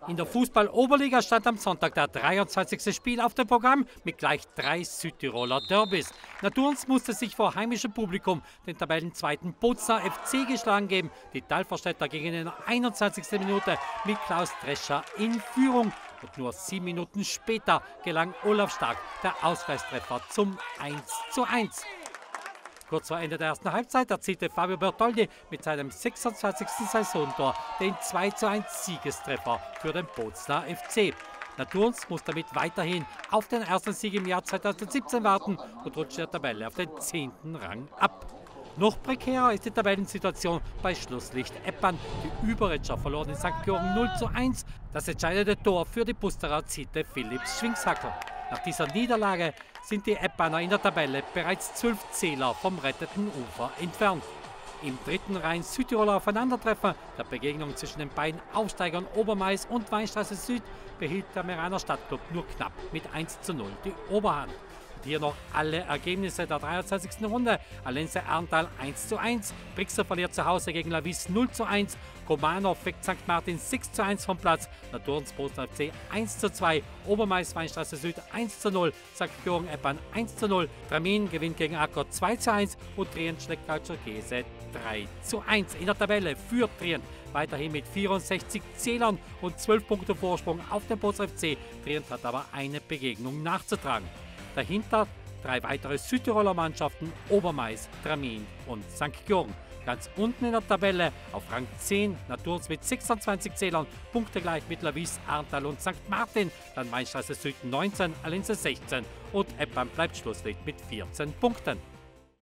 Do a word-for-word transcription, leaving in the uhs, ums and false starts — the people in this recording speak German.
In der Fußball-Oberliga stand am Sonntag der dreiundzwanzigste Spiel auf dem Programm mit gleich drei Südtiroler Derbys. Naturns musste sich vor heimischem Publikum den Tabellenzweiten Bozner F C geschlagen geben. Die Talforstädter gingen in der einundzwanzigsten Minute mit Klaus Drescher in Führung. Und nur sieben Minuten später gelang Olaf Stark der Ausgleichstreffer zum eins zu eins. Kurz vor Ende der ersten Halbzeit erzielte Fabio Bertoldi mit seinem sechsundzwanzigsten Saisontor den zwei zu eins Siegestreffer für den Bozner F C. Naturns muss damit weiterhin auf den ersten Sieg im Jahr zweitausendsiebzehn warten und rutscht der Tabelle auf den zehnten Rang ab. Noch prekärer ist die Tabellensituation bei Schlusslicht Eppan. Die Überretscher verloren in Sankt Georgen null zu eins. Das entscheidende Tor für die Busterer erzielte Philipps Schwingshackel. Nach dieser Niederlage sind die Eppaner in der Tabelle bereits zwölf Zähler vom retteten Ufer entfernt. Im dritten rein Südtiroler Aufeinandertreffer der Begegnung zwischen den beiden Aufsteigern Obermais und Weinstraße Süd behielt der Meraner Stadtclub nur knapp mit eins zu null die Oberhand. Und hier noch alle Ergebnisse der dreiundzwanzigsten Runde. Allense Arntal eins zu eins, Brixer verliert zu Hause gegen Lavis null zu eins, Komanov weckt Sankt Martin sechs zu eins vom Platz, Naturns Bozner F C eins zu zwei, Obermais Weinstraße Süd eins zu null, Sankt Georgen Eppan eins zu null, Tramin gewinnt gegen Acker zwei zu eins und Trient schlägt Calciocese drei zu eins. In der Tabelle führt Trient weiterhin mit vierundsechzig Zählern und zwölf Punkte Vorsprung auf den Bozner F C. Trient hat aber eine Begegnung nachzutragen. Dahinter drei weitere Südtiroler Mannschaften, Obermais, Tramin und Sankt Georgen. Ganz unten in der Tabelle auf Rang zehn, Naturns mit sechsundzwanzig Zählern, punktegleich mit Lavis, Arntal und Sankt Martin. Dann Weinstraße Süd neunzehn, Allense sechzehn und Eppan bleibt Schlusslicht mit vierzehn Punkten.